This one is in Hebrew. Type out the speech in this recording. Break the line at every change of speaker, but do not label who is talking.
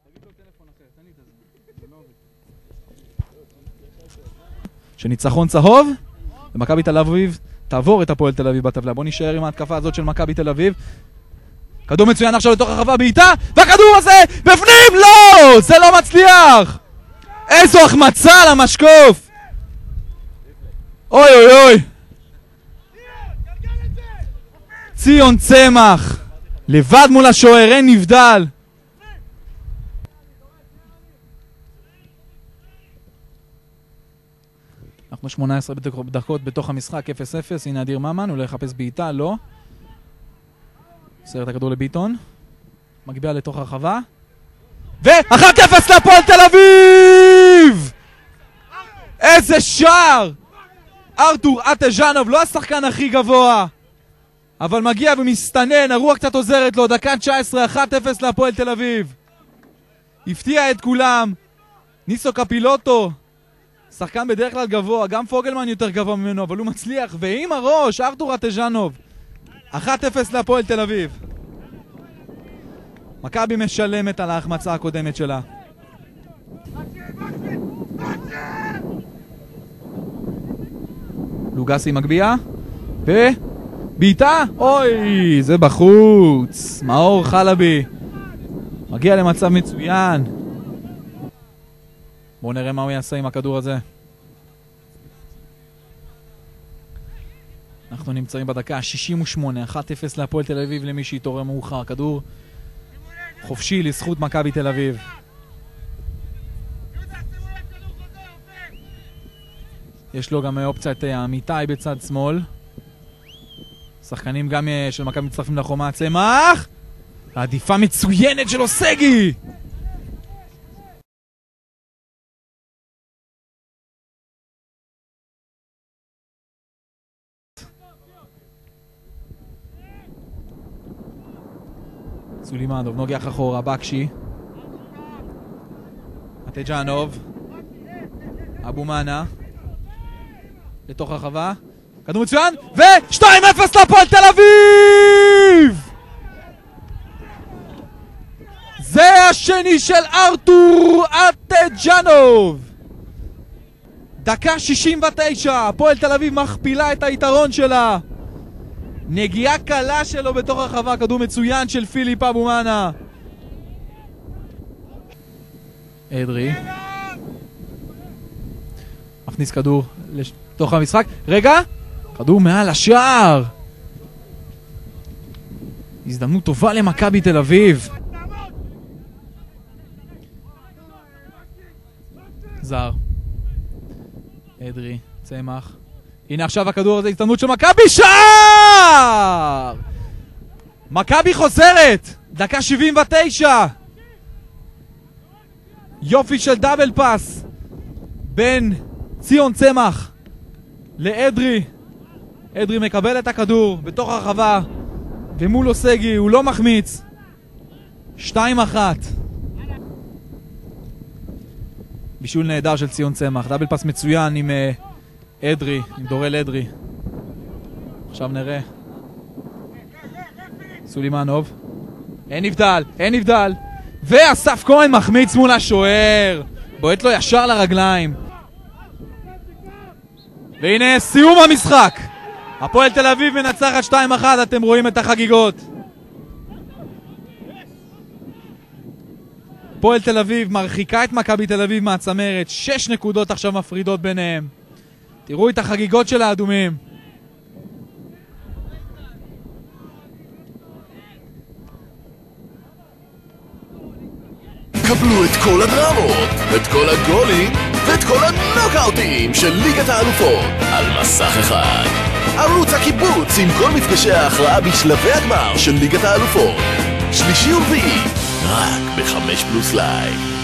שניצחון צהוב, ומכבי תל אביב תעבור את הפועל תל אביב בטבלה. בוא נשאר עם ההתקפה הזאת של מכבי תל אביב. כדור מצוין עכשיו לתוך הרחבה בעיטה, והכדור הזה בפנים! לא! זה לא מצליח! איזו החמצה למשקוף! אוי אוי אוי! ציון צמח לבד מול השוער, אין נבדל. אנחנו 18 דקות בתוך המשחק, 0-0. הנה אדיר ממן, אולי יחפש בעיטה, לא. סרט הכדור לביטון, מגביע לתוך הרחבה, ו1-0 לפועל תל אביב! איזה שער! ארתור אטז'אנוב, לא השחקן הכי גבוה, אבל מגיע ומסתנן, הרוח קצת עוזרת לו. דקה 19, 1-0 לפועל תל אביב. הפתיע את כולם. ניסו קפילוטו, שחקן בדרך כלל גבוה, גם פוגלמן יותר גבוה ממנו, אבל הוא מצליח, ועם הראש, ארתור אטז'אנוב. 1-0 לפועל תל אביב. מכבי משלמת על ההחמצה הקודמת שלה. לוגסי מגביע, ובעיטה, אוי, זה בחוץ. מאור חלבי מגיע למצב מצוין. בואו נראה מה הוא יעשה עם הכדור הזה. אנחנו נמצאים בדקה 68, 1-0 להפועל תל אביב למי שהתעורר מאוחר. כדור חופשי לזכות מכבי תל אביב. יש לו גם אופציה את אמיתי בצד שמאל. שחקנים גם של מכבי מצטרפים לחומה. צמח! העדיפה מצוינת של אוסגי! סולימנוב נוגח אחורה, בקשי, אטז'אנוב, אבו מנה לתוך הרחבה, כדור מצוין, ו2-0 לפועל תל אביב! זה השני של ארתור אטז'אנוב. דקה 69, הפועל תל אביב מכפילה את היתרון שלה. נגיעה קלה שלו בתוך הרחבה, כדור מצוין של פיליפ אבו מנה. אדרי מכניס כדור לתוך המשחק, רגע, כדור מעל השער. הזדמנות טובה למכבי תל אביב. זר, אדרי, צמח, הנה עכשיו הכדור הזה, הזדמנות של מכבי, שער! מכבי חוזרת, דקה 79. יופי של דאבל פאס בין ציון צמח לאדרי. אדרי מקבל את הכדור בתוך הרחבה ומול אוסגי, הוא לא מחמיץ. 2-1. בישול נהדר של ציון צמח, דאבל פאס מצוין עם אדרי, עם דורל אדרי. עכשיו נראה סולימנוב, אין נבדל, אין נבדל, ואסף כהן מחמיץ מול השוער, בועט לו ישר לרגליים. והנה סיום המשחק, הפועל תל אביב מנצחת 2-1. אתם רואים את החגיגות. הפועל תל אביב מרחיקה את מכבי תל אביב מהצמרת, 6 נקודות עכשיו מפרידות ביניהם. תראו את החגיגות של האדומים.
קבלו את כל הדרמות, את כל הגולים ואת כל הנוקאוטים של ליגת האלופות על מסך אחד. ערוץ הקיבוץ עם כל מפגשי ההכרעה בשלבי הגמר של ליגת האלופות. שלישי ורביעי, רק ב5+ לייב.